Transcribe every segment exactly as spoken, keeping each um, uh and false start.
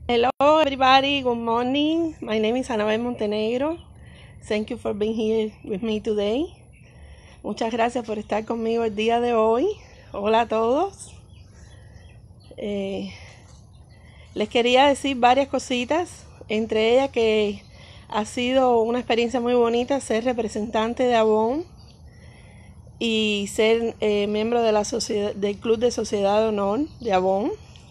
Hello everybody, good morning. My name is Anabel Montenegro. Thank you for being here with me today. Muchas gracias por estar conmigo el día de hoy. Hola a todos. Eh, les quería decir varias cositas, entre ellas que ha sido una experiencia muy bonita ser representante de Avon y ser eh, miembro de la sociedad, del Club de Sociedad de Honor de Avon.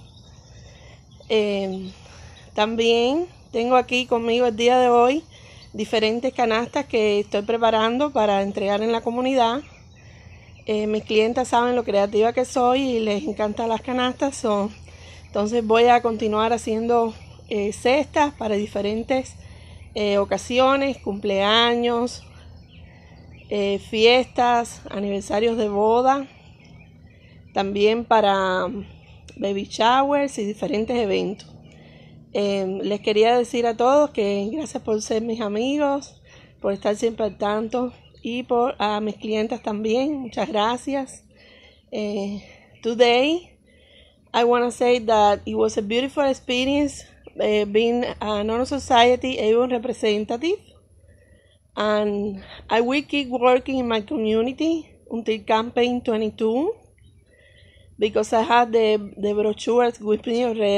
Eh, también tengo aquí conmigo el día de hoy diferentes canastas que estoy preparando para entregar en la comunidad. Eh, mis clientes saben lo creativa que soy y les encantan las canastas, so, entonces voy a continuar haciendo eh, cestas para diferentes eh, ocasiones, cumpleaños, eh, fiestas, aniversarios de boda, también para baby showers y diferentes eventos. Eh, les quería decir a todos que gracias por ser mis amigos, por estar siempre al tanto, y por a mis clientes también. Muchas gracias. Eh, today, I want to say that it was a beautiful experience uh, being an Honor Society Avon representative, and I will keep working in my community until campaign twenty-two because I have the, the brochures with me already.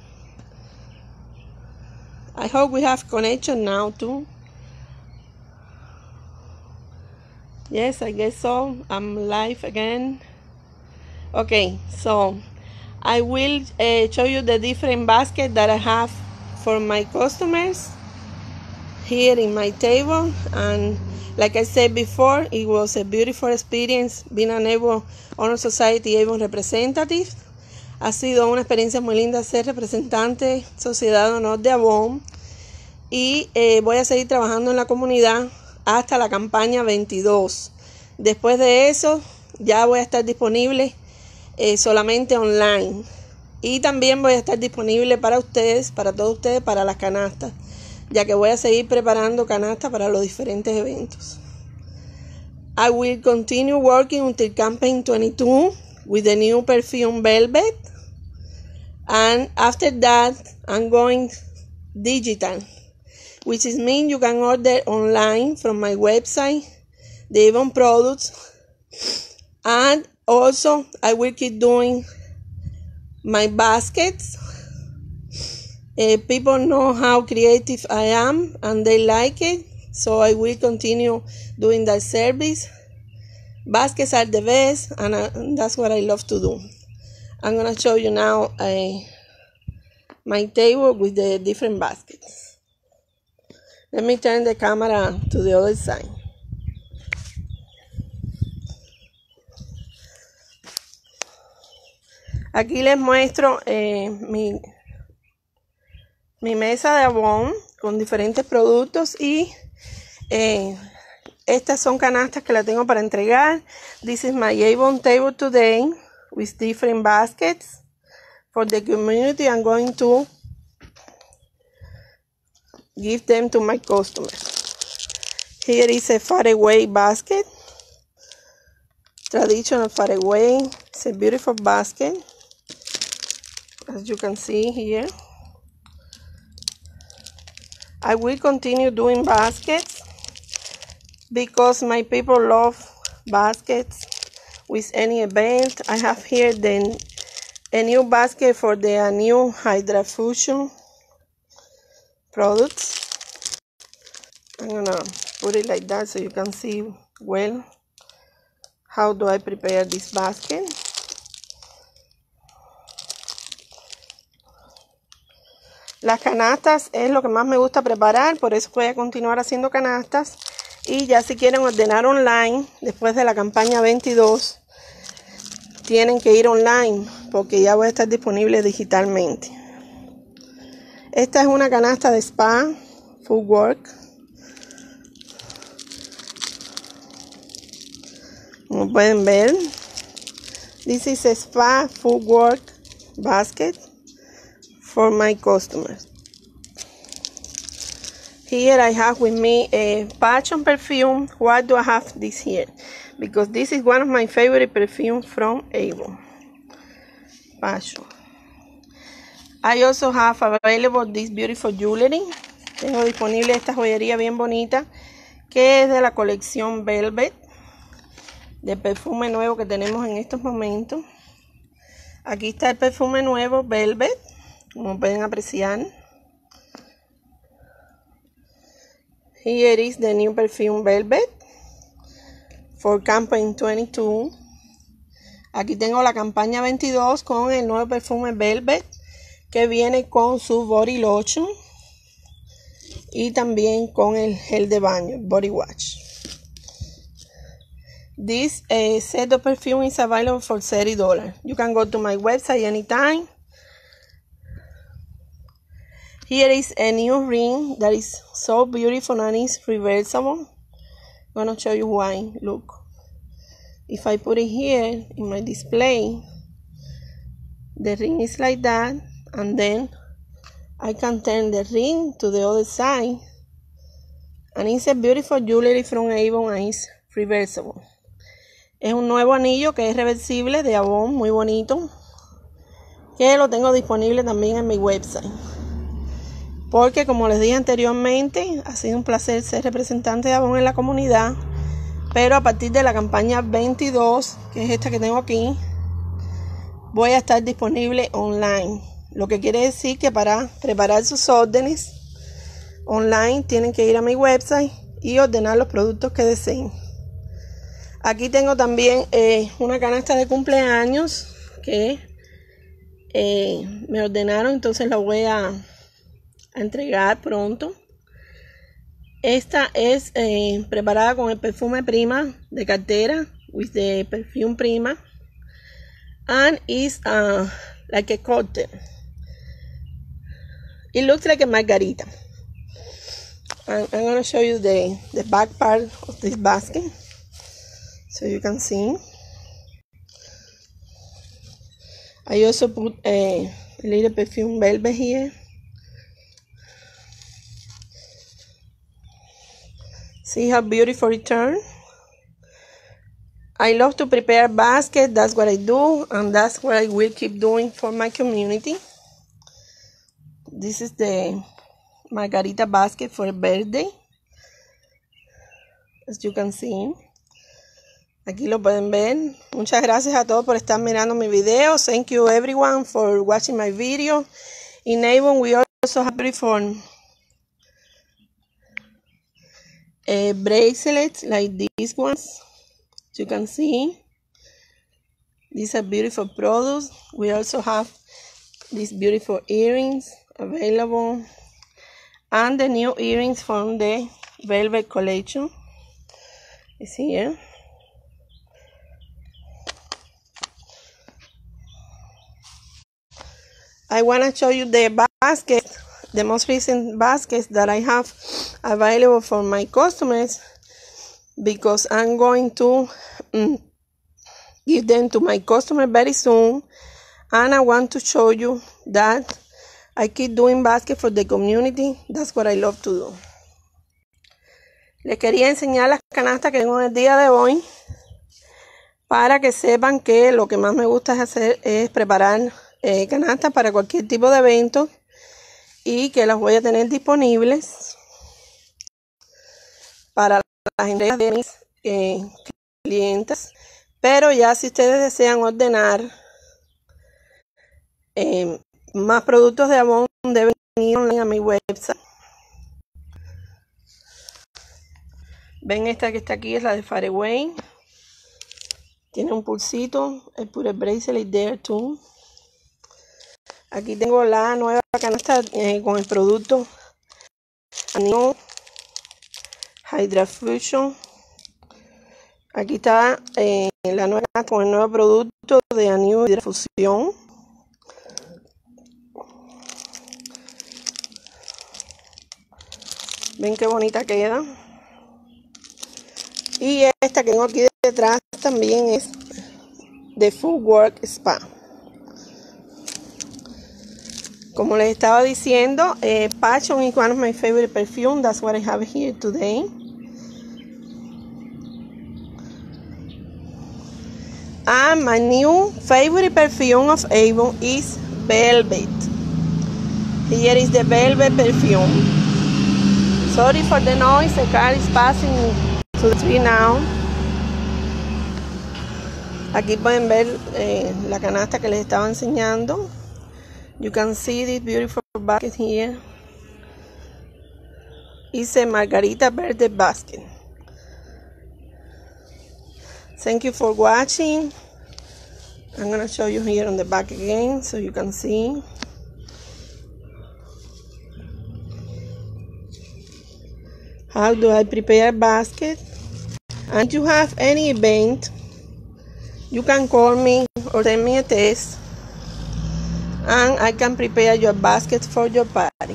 I hope we have connection now too. Yes, I guess so. I'm live again. Okay, so I will uh, show you the different baskets that I have for my customers here in my table. And like I said before, it was a beautiful experience being an Avon Honor Society Avon representative. Ha sido una experiencia muy linda ser representante Sociedad de Honor de Avon. Y eh, voy a seguir trabajando en la comunidad hasta la campaña veintidós. Después de eso ya voy a estar disponible eh, solamente online. Y también voy a estar disponible para ustedes, para todos ustedes, para las canastas, ya que voy a seguir preparando canastas para los diferentes eventos. I will continue working until campaign twenty-two with the new perfume Velvet. And after that, I'm going digital, which is mean you can order online from my website, the Avon products. And also, I will keep doing my baskets. Uh, people know how creative I am and they like it, so I will continue doing that service. Baskets are the best, and I, that's what I love to do. I'm going to show you now uh, my table with the different baskets. Let me turn the camera to the other side. Aquí les muestro eh, mi, mi mesa de Avon con diferentes productos y eh, estas son canastas que la tengo para entregar. This is my Avon table today with different baskets for the community. I'm going to give them to my customers. Here is a faraway basket, traditional faraway. It's a beautiful basket, as you can see here. I will continue doing baskets because my people love baskets with any event. I have here the a new basket for the uh, new Hydra Fusion products. I'm gonna put it like that so you can see well how do I prepare this basket. Las canastas es lo que más me gusta preparar, por eso voy a continuar haciendo canastas. Y ya si quieren ordenar online después de la campaña veintidós, tienen que ir online porque ya voy a estar disponible digitalmente. Esta es una canasta de spa footwork. Como pueden ver, this is a spa footwork basket for my customers. Here I have with me a passion perfume. Why do I have this here? Because this is one of my favorite perfumes from Avon. Passion. I also have available this beautiful jewelry. Tengo disponible esta joyería bien bonita que es de la colección Velvet, de perfume nuevo que tenemos en estos momentos. Aquí está el perfume nuevo Velvet, como pueden apreciar. Here is the new perfume Velvet for campaign twenty-two. Aquí tengo la campaña veintidós con el nuevo perfume Velvet que viene con su body lotion y también con el gel de baño, body wash. This uh, set of perfume is available for thirty dollars. You can go to my website anytime. Here is a new ring that is so beautiful and is reversible. I'm going to show you why. Look. If I put it here in my display, the ring is like that, and then I can turn the ring to the other side, and it's a beautiful jewelry from Avon and it's reversible. Es un nuevo anillo que es reversible de Avon, muy bonito, que lo tengo disponible también en mi website. Porque como les dije anteriormente, ha sido un placer ser representante de Avon en la comunidad. Pero a partir de la campaña veintidós, que es esta que tengo aquí, voy a estar disponible online. Lo que quiere decir que para preparar sus órdenes online tienen que ir a mi website y ordenar los productos que deseen. Aquí tengo también eh, una canasta de cumpleaños que eh, me ordenaron, entonces la voy a, a entregar pronto. Esta es eh, preparada con el perfume Prima de cartera, with the perfume Prima, and is uh, like a cocktail. It looks like a margarita. I'm, I'm going to show you the, the back part of this basket so you can see. I also put a, a little perfume Velvet here. See how beautiful it turned. I love to prepare baskets. That's what I do, and that's what I will keep doing for my community. This is the margarita basket for a birthday, as you can see. Aquí lo pueden ver. Muchas gracias a todos por estar mirando mi video. Thank you everyone for watching my video. In Avon we also have beautiful Uh, bracelets like these ones. You can see these are beautiful products. We also have these beautiful earrings available, and the new earrings from the Velvet collection is here. I want to show you the basket, the most recent baskets that I have available for my customers, because I'm going to um, give them to my customer very soon, and I want to show you that I keep doing baskets for the community. That's what I love to do. Les quería enseñar las canastas que tengo en el día de hoy para que sepan que lo que más me gusta hacer es preparar eh, canastas para cualquier tipo de evento, y que las voy a tener disponibles para las entregas de mis eh, clientes. Pero ya si ustedes desean ordenar eh, más productos de Avon, deben ir online a mi website. Ven, esta que está aquí es la de Far Away. Tiene un pulsito. I put a bracelet there too. Aquí tengo la nueva canasta eh, con el producto Anillo Hydra Fusion. Aquí está eh, la nueva canasta con el nuevo producto de Anillo Hydra Fusion. Ven qué bonita queda. Y esta que tengo aquí detrás también es de Full Work Spa. Como les estaba diciendo, eh, Passion is one of my favorite perfumes. That's what I have here today. And my new favorite perfume of Avon is Velvet. Here is the Velvet perfume. Sorry for the noise, the car is passing to the tree now. Aquí pueden ver eh, la canasta que les estaba enseñando. You can see this beautiful basket here. It's a Margarita Verde basket. Thank you for watching. I'm going to show you here on the back again so you can see. How do I prepare basket? And if you have any event, you can call me or send me a text and I can prepare your basket for your party.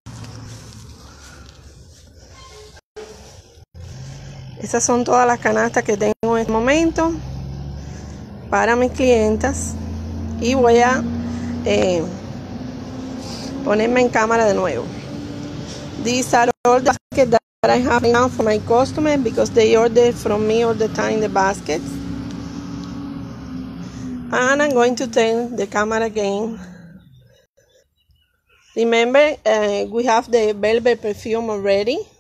Esas son todas las canastas que tengo en este momento para mis clientas y voy a eh, ponerme en cámara de nuevo. These are all the baskets that I have now for my customers because they order from me all the time the baskets. And I'm going to turn the camera again. Remember, uh, we have the Velvet perfume already.